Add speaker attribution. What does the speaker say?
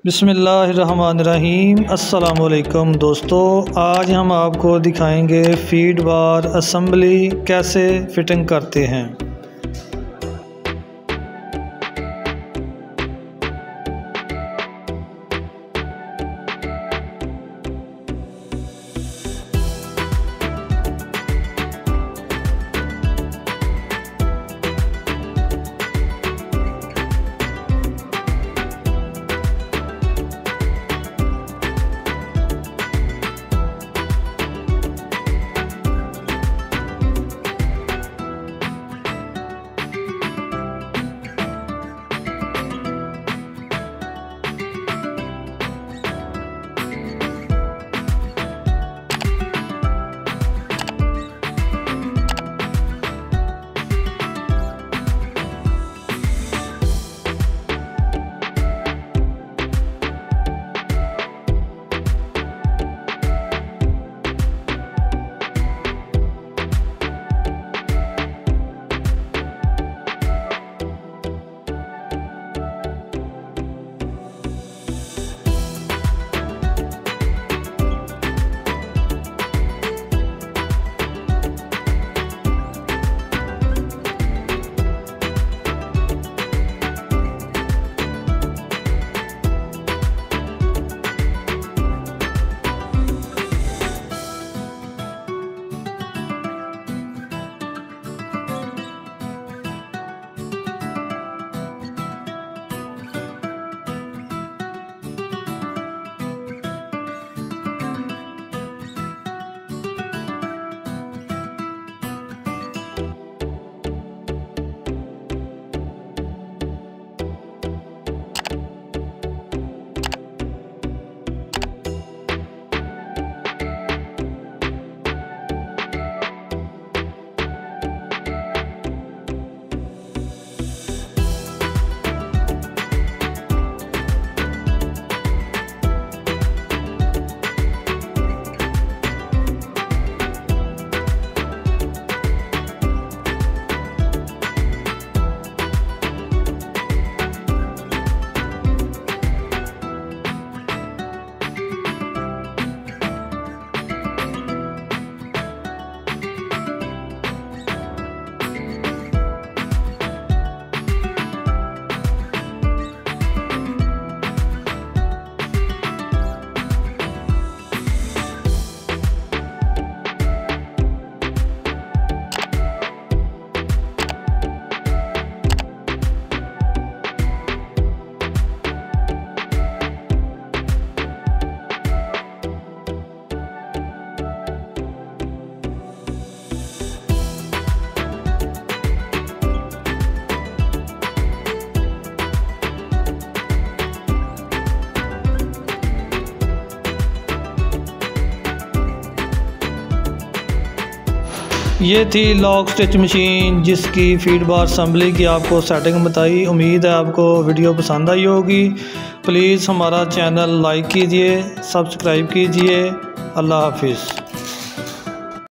Speaker 1: बिस्मिल्लाहिर्रहमानिर्रहीम। अस्सलामुअलैकुम दोस्तों, आज हम आपको दिखाएंगे फीड बार असम्बली कैसे फिटिंग करते हैं। ये थी लॉक स्टिच मशीन जिसकी फीड बार असम्बली की आपको सेटिंग बताई। उम्मीद है आपको वीडियो पसंद आई होगी। प्लीज़ हमारा चैनल लाइक कीजिए, सब्सक्राइब कीजिए। अल्लाह हाफिज़।